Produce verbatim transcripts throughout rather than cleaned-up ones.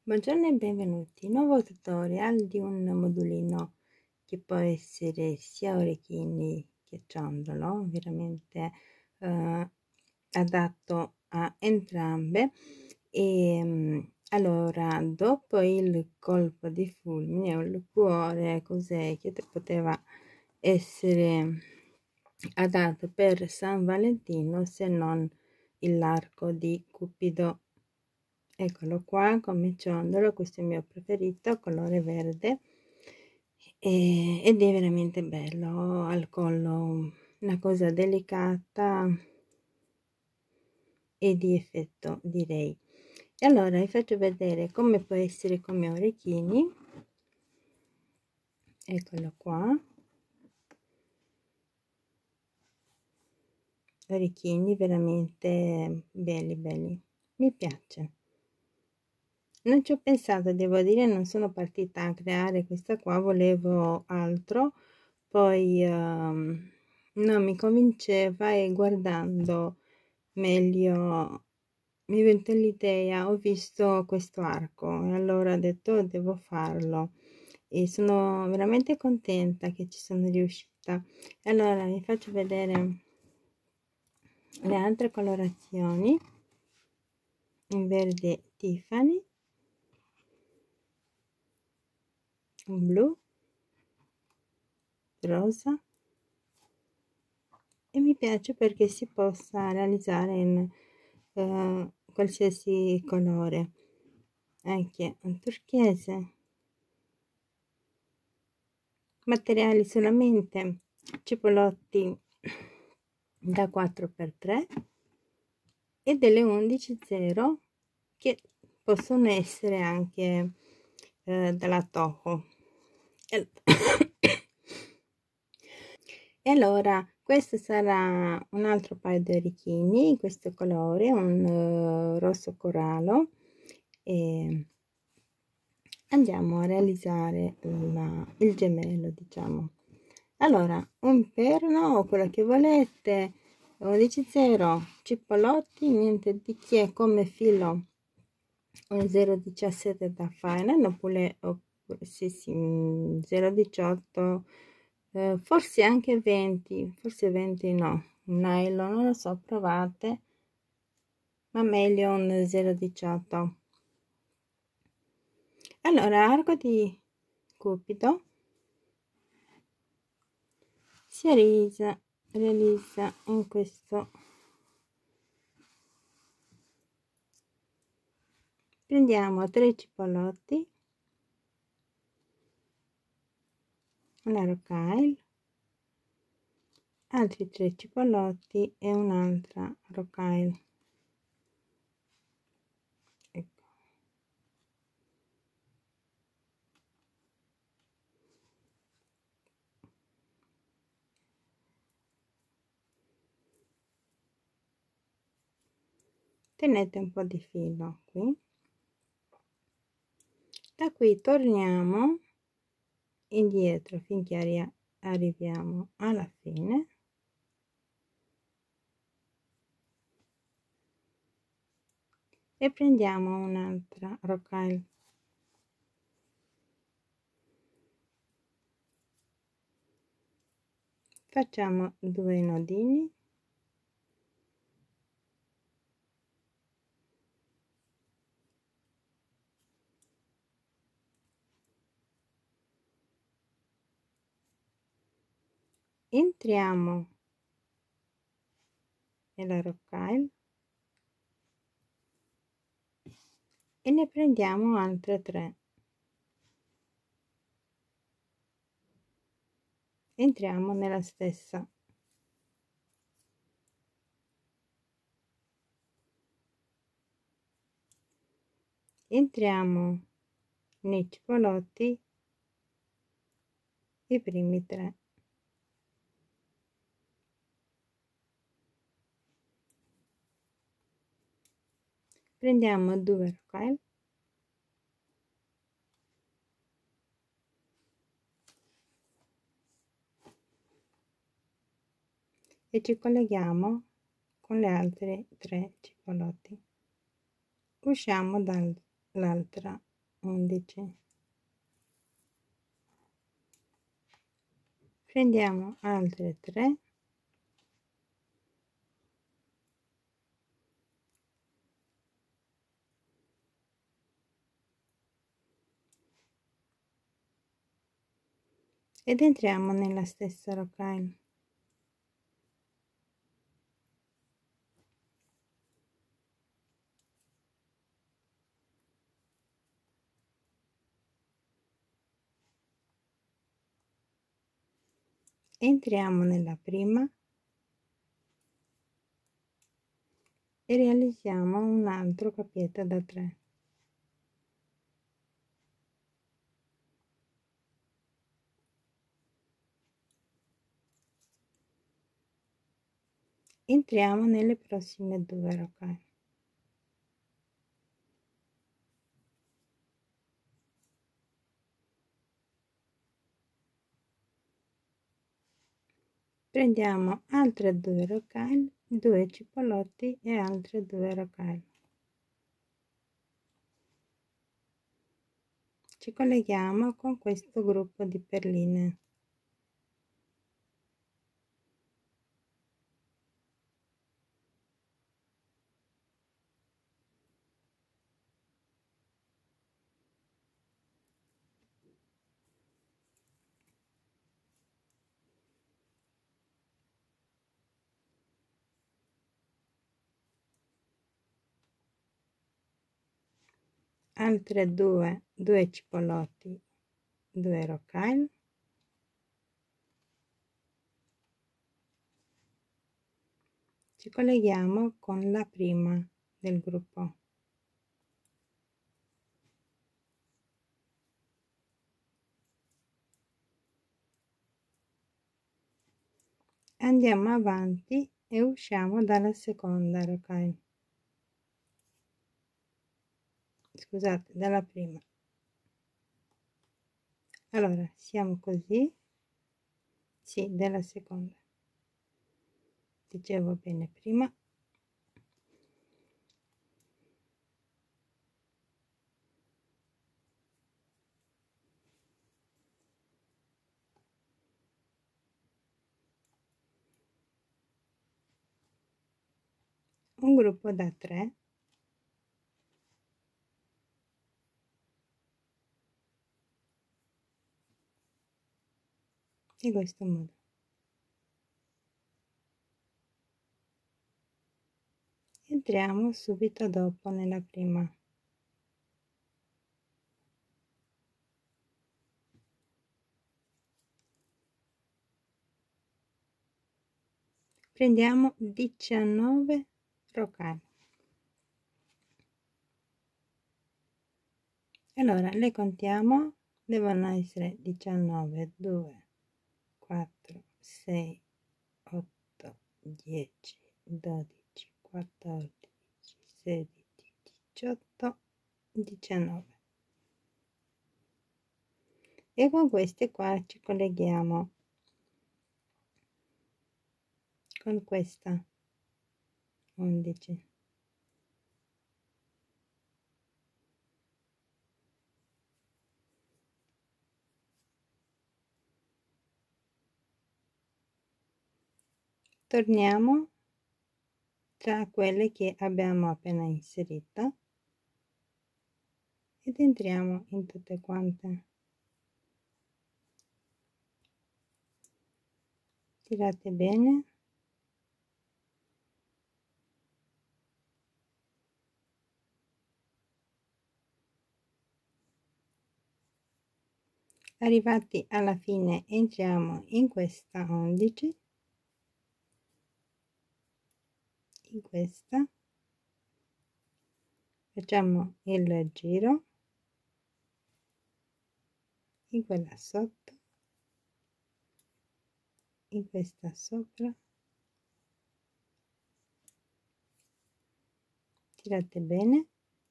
Buongiorno e benvenuti. Nuovo tutorial di un modulino che può essere sia orecchini che ciondolo, veramente eh, adatto a entrambe. E allora, dopo il colpo di fulmine o il cuore, cos'è che poteva essere adatto per San Valentino se non l'arco di Cupido? Eccolo qua come ciondolo, questo è il mio preferito, colore verde, e, ed è veramente bello. Al collo una cosa delicata e di effetto, direi. E allora vi faccio vedere come può essere come orecchini. Eccolo qua, orecchini veramente belli belli, mi piace. Non ci ho pensato, devo dire, non sono partita a creare questa qua, volevo altro, poi um, non mi convinceva e guardando meglio mi è venuta l'idea, ho visto questo arco e allora ho detto oh, devo farlo e sono veramente contenta che ci sono riuscita. Allora vi faccio vedere le altre colorazioni in verde Tiffany, un blu, rosa, e mi piace perché si possa realizzare in uh, qualsiasi colore, anche un turchese. Materiali solamente cipolotti da quattro per tre e delle undici zero che possono essere anche eh, dalla Toho. E, e allora questo sarà un altro paio di orecchini in questo colore, un uh, rosso corallo, e andiamo a realizzare la, il gemello, diciamo. Allora, un perno o quello che volete, undici zero cipolotti, niente di che, come filo un zero virgola diciassette da Fine, oppure, oppure sì, sì, zero virgola diciotto, eh, forse anche venti, forse venti no, nylon, non lo so, provate, ma meglio un zero virgola diciotto. Allora, arco di Cupido si realizza, realizza in questo. Prendiamo tre cipolotti, una rocaille, altri tre cipolotti e un'altra rocaille. Ecco. Tenete un po' di filo qui. Da qui torniamo indietro finché arri arriviamo alla fine. E prendiamo un'altra rocaille. Facciamo due nodini. Entriamo nella rocaille e ne prendiamo altre tre. Entriamo nella stessa. Entriamo nei cipolotti i primi tre. Prendiamo due rocaille e ci colleghiamo con le altre tre cipolotti. Usciamo dall'altra undici. Prendiamo altre tre ed entriamo nella stessa rocaille. Entriamo nella prima e realizziamo un altro capietto da tre. Entriamo nelle prossime due rocaille. Prendiamo altre due rocaille, due cipollotti e altre due rocaille. Ci colleghiamo con questo gruppo di perline. Altre due, due cipollotti, due rocaille. Ci colleghiamo con la prima del gruppo. Andiamo avanti e usciamo dalla seconda rocaille. Scusate, dalla prima. Allora, siamo così. Sì, della seconda. Dicevo bene prima. Un gruppo da tre. In questo modo. Entriamo subito dopo nella prima. Prendiamo diciannove rocaille. Allora le contiamo, devono essere diciannove, due, quattro, sei, otto, dieci, dodici, quattordici, sedici, diciotto, diciannove. E con queste qua ci colleghiamo con questa undici. Torniamo tra quelle che abbiamo appena inserito ed entriamo in tutte quante. Tirate bene. Arrivati alla fine entriamo in questa undici, in questa, facciamo il giro, in quella sotto, in questa sopra, tirate bene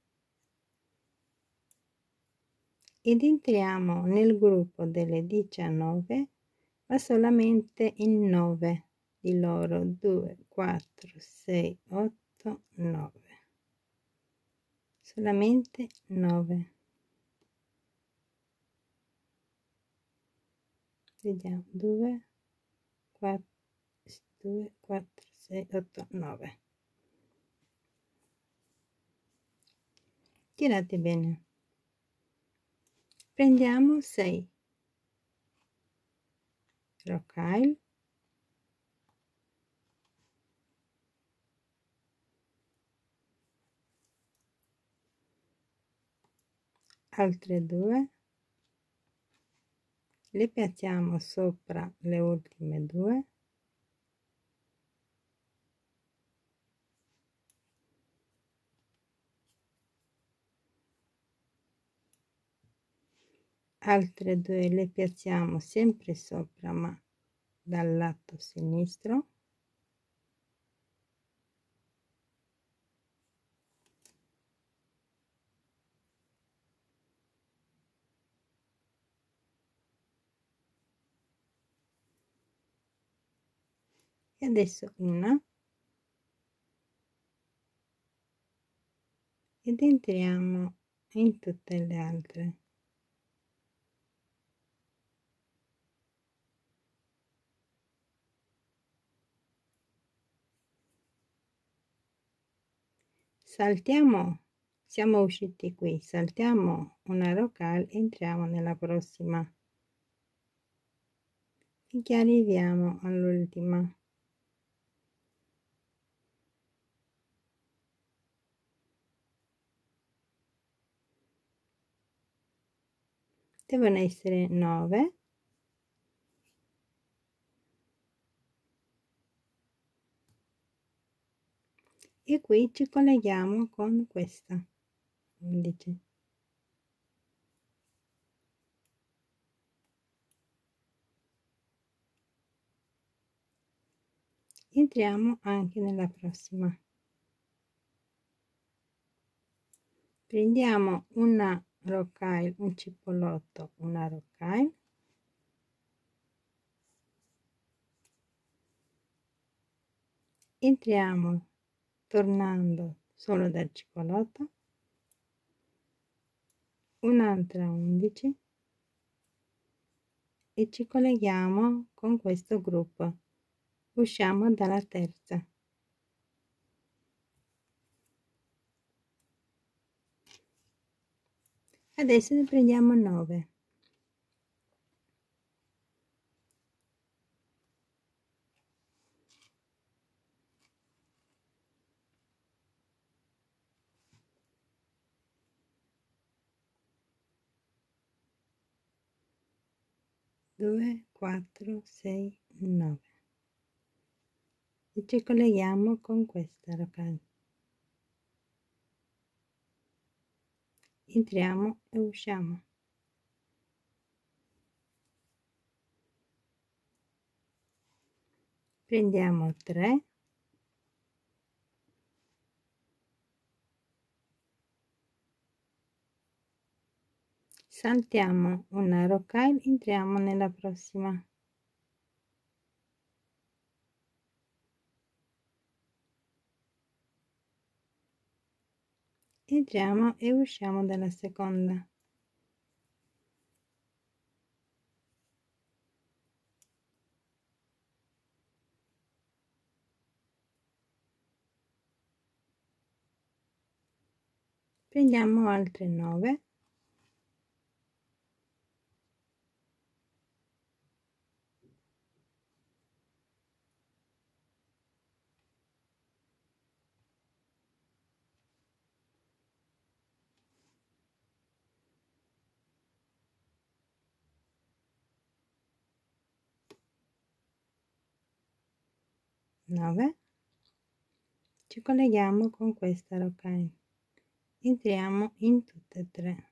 ed entriamo nel gruppo delle diciannove, ma solamente in nove di loro, due, quattro, sei, otto, nove, solamente nove. vediamo due quattro due quattro sei otto nove, tirate bene, prendiamo sei rocaille, altre due, le piazziamo sopra le ultime due, altre due le piazziamo sempre sopra ma dal lato sinistro, e adesso una, ed entriamo in tutte le altre. Saltiamo, siamo usciti qui, saltiamo una rocaille, entriamo nella prossima finché arriviamo all'ultima. Devono essere nove, e qui ci colleghiamo con questa undici, entriamo anche nella prossima, prendiamo una rocaille, un cipollotto, una rocaille, entriamo tornando solo dal cipollotto, un'altra undici, e ci colleghiamo con questo gruppo, usciamo dalla terza, adesso ne prendiamo nove, due quattro sei nove, e ci colleghiamo con questa rocaille, entriamo e usciamo, prendiamo tre, saltiamo una rocaille, entriamo nella prossima, entriamo e usciamo dalla seconda, prendiamo altre nove, nove, ci colleghiamo con questa rocaille, entriamo in tutte e tre,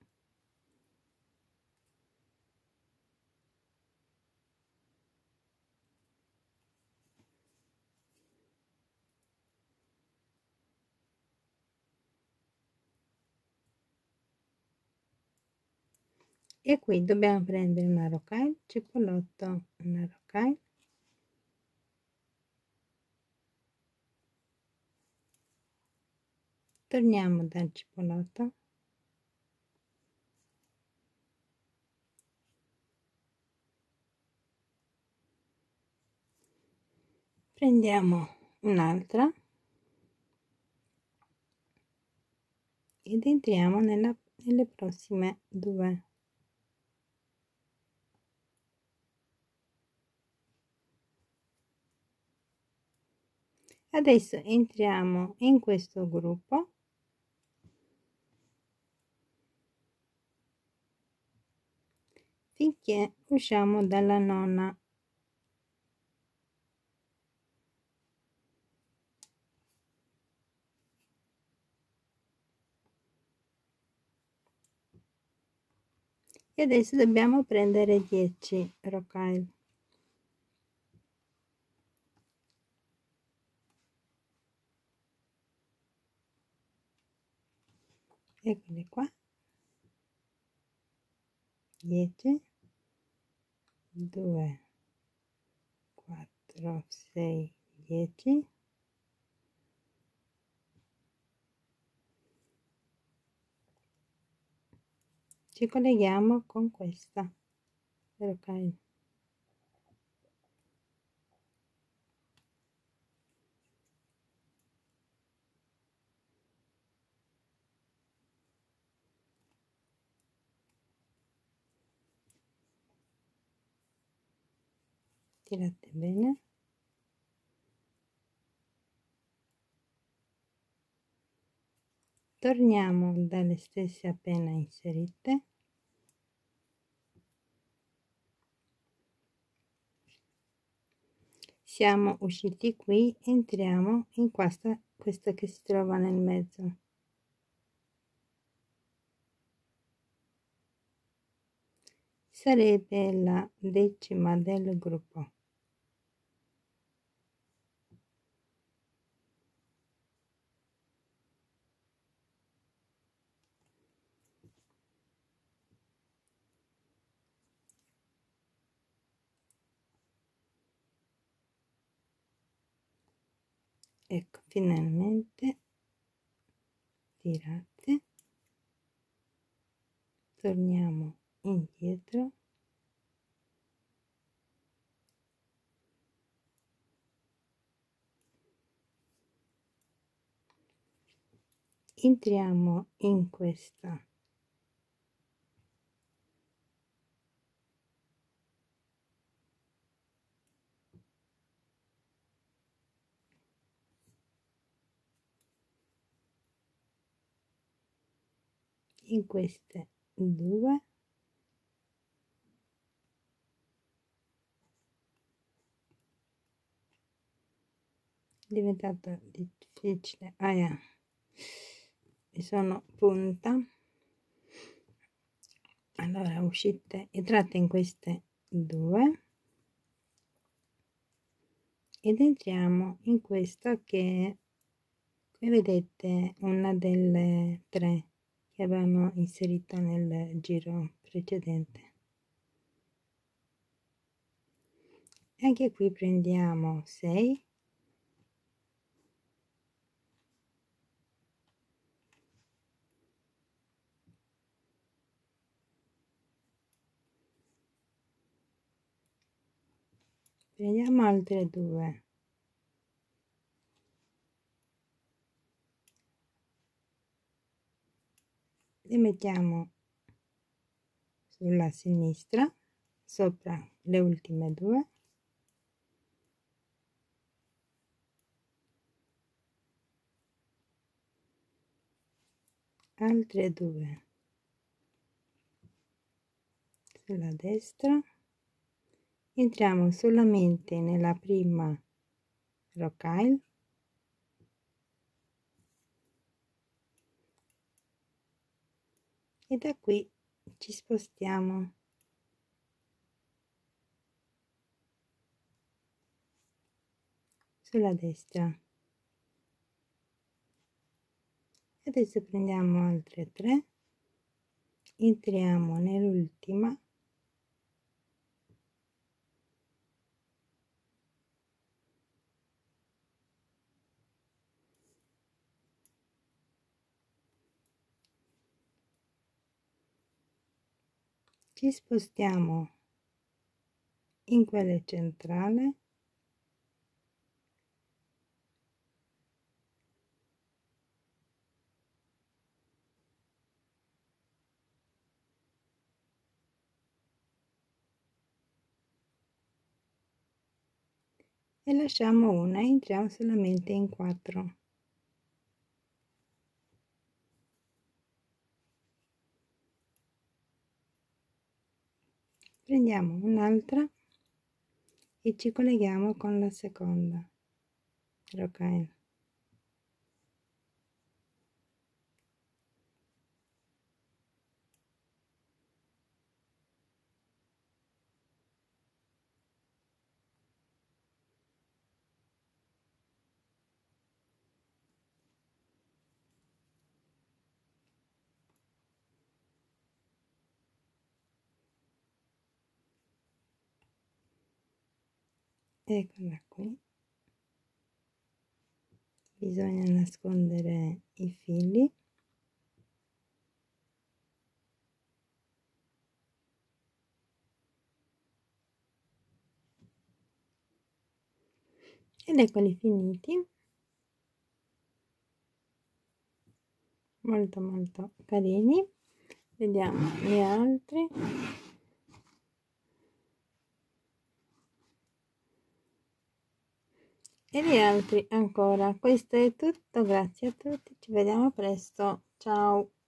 e qui dobbiamo prendere una rocaille, cipollotto, una rocaille, torniamo dal cipollotto, prendiamo un'altra ed entriamo nella, nelle prossime due. Adesso entriamo in questo gruppo finché usciamo dalla nona. E adesso dobbiamo prendere dieci rocaille. Eccoli qua. dieci, due, quattro, sei, dieci. Ci colleghiamo con questa rocaille. Tirate bene. Torniamo dalle stesse appena inserite. Siamo usciti qui, entriamo in questa, questa che si trova nel mezzo. Sarebbe la decima del gruppo. Ecco, finalmente tirate, torniamo indietro, entriamo in questa in queste due, è diventato difficile, ah, yeah. Mi sono punta. Allora uscite, entrate in queste due ed entriamo in questa che, come vedete, una delle tre che avevamo inserito nel giro precedente. Anche qui prendiamo sei, prendiamo altre due, le mettiamo sulla sinistra sopra le ultime due, altre due sulla destra, entriamo solamente nella prima rocaille e da qui ci spostiamo sulla destra. Adesso prendiamo altre tre, entriamo nell'ultima ci spostiamo in quella centrale e lasciamo una, entriamo solamente in quattro. Prendiamo un'altra e ci colleghiamo con la seconda, ok. Eccola qui. Bisogna nascondere i fili. Ed eccoli finiti. Molto molto carini. Vediamo gli altri. E gli altri ancora. Questo è tutto, grazie a tutti, ci vediamo presto, ciao.